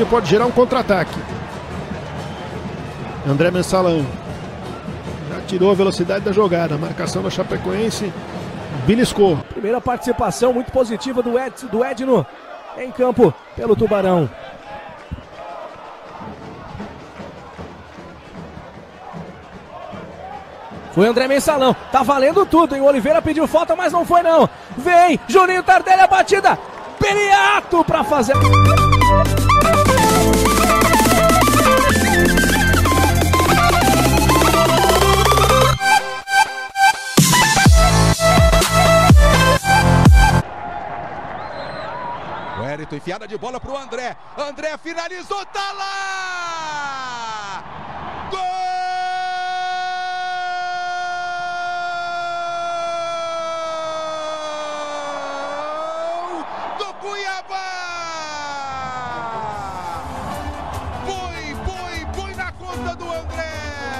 pode gerar um contra-ataque. André Mensalão já tirou a velocidade da jogada. A marcação da Chapecoense beliscou. Primeira participação muito positiva do Edno em campo pelo Tubarão. Foi André Mensalão, tá valendo tudo, hein? O Oliveira pediu falta, mas não foi não. Vem, Juninho Tardelli, a batida. Periato pra fazer. O Hérito, enfiada de bola pro André. André finalizou, tá lá! Gol! Do Cuiabá! Põe na conta do André!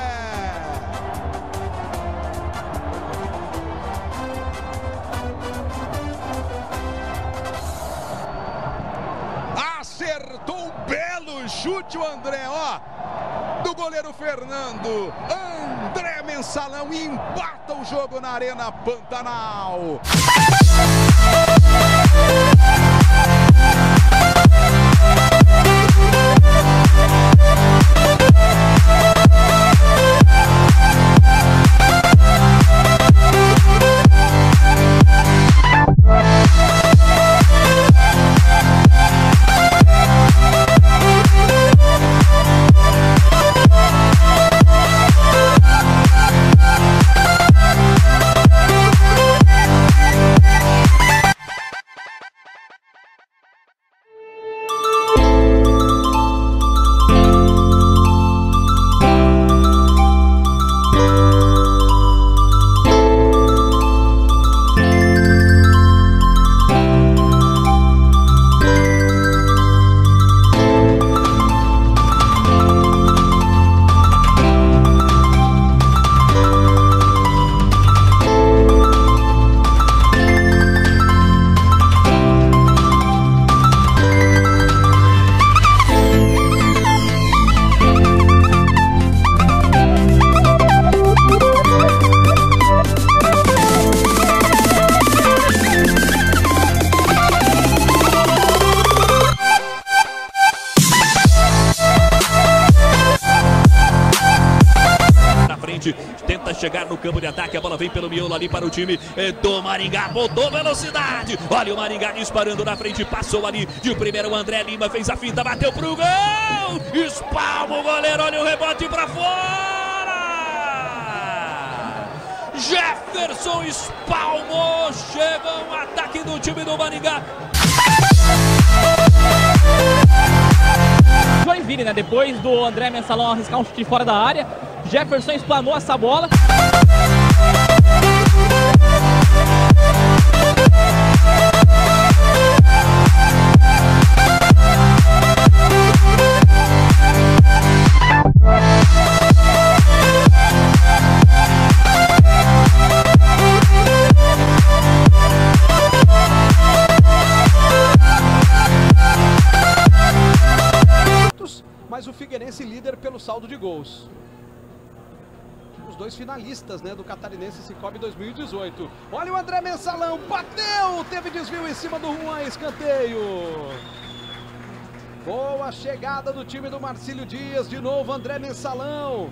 Acertou um belo chute o André, ó, do goleiro Fernando. André Mensalão empata o jogo na Arena Pantanal. Tenta chegar no campo de ataque, a bola vem pelo miolo ali para o time do Maringá, botou velocidade, olha o Maringá disparando na frente, passou ali de primeiro, o André Lima fez a finta, bateu pro gol, espalma o goleiro, olha o rebote para fora, Jefferson espalmou, chega um ataque do time do Maringá. Joinville, né? Depois do André Mensalão arriscar um chute fora da área, Jefferson explanou essa bola. Mas o Figueirense líder pelo saldo de gols. Os dois finalistas, né, do Catarinense Cicobi 2018. Olha o André Mensalão, bateu, teve desvio em cima do Juan, escanteio. Boa chegada do time do Marcílio Dias, de novo André Mensalão.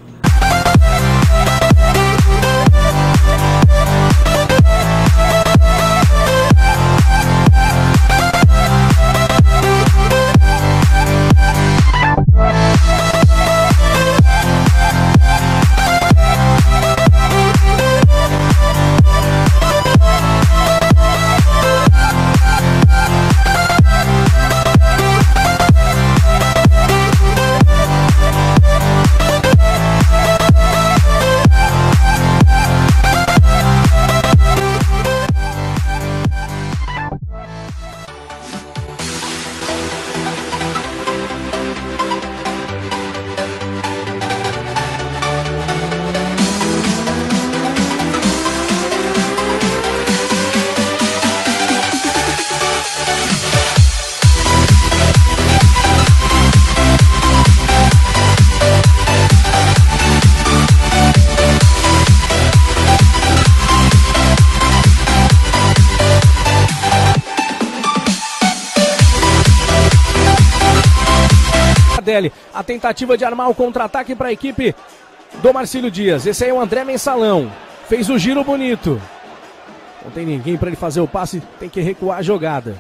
Tardelli. A tentativa de armar o contra-ataque para a equipe do Marcílio Dias. Esse aí é o André Mensalão. Fez o giro bonito. Não tem ninguém para ele fazer o passe, tem que recuar a jogada.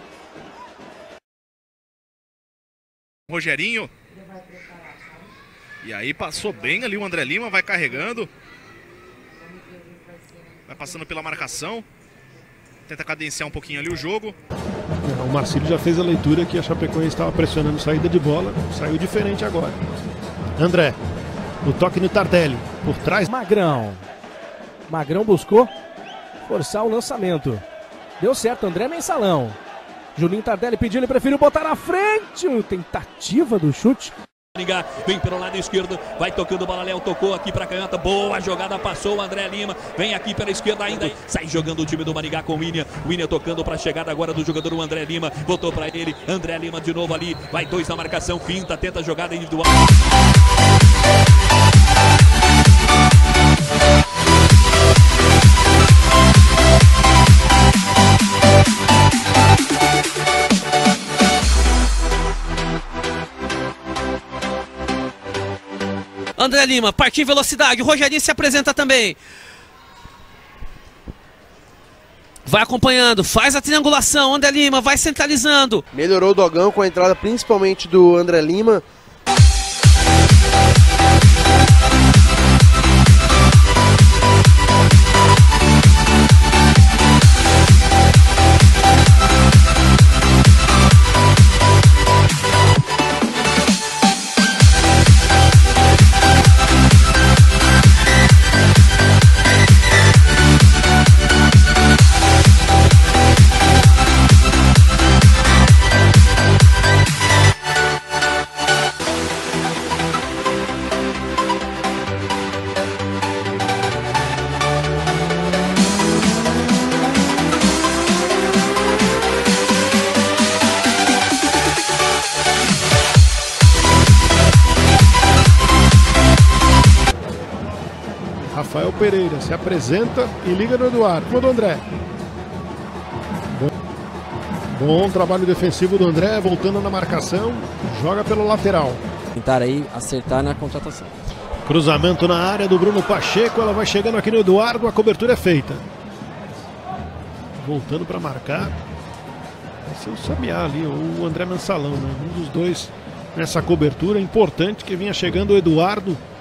Rogerinho. E aí passou bem ali o André Lima, vai carregando. Vai passando pela marcação. Tenta cadenciar um pouquinho ali o jogo. O Marcílio já fez a leitura que a Chapecoense estava pressionando saída de bola. Saiu diferente agora. André. O toque no Tardelli. Por trás. Magrão. Magrão buscou forçar o lançamento. Deu certo, André Mensalão. Juninho Tardelli pediu, ele preferiu botar na frente. Tentativa do chute. Vem pelo lado esquerdo, vai tocando bola, Léo tocou aqui para canhota, boa jogada, passou o André Lima, vem aqui pela esquerda ainda, sai jogando o time do Maringá com o William tocando para a chegada agora do jogador o André Lima, voltou para ele, André Lima de novo ali, vai 2 na marcação, finta, tenta a jogada individual. André Lima, partiu em velocidade, o Rogerinho se apresenta também. Vai acompanhando, faz a triangulação, André Lima vai centralizando. Melhorou o Dogão com a entrada principalmente do André Lima. Rafael Pereira se apresenta e liga no Eduardo. Como do André. Bom trabalho defensivo do André, voltando na marcação, joga pelo lateral. Tentar aí acertar na contratação. Cruzamento na área do Bruno Pacheco, ela vai chegando aqui no Eduardo, a cobertura é feita. Voltando para marcar. Vai ser o Sabiá ali, ou o André Mensalão, né? Um dos dois nessa cobertura importante que vinha chegando o Eduardo.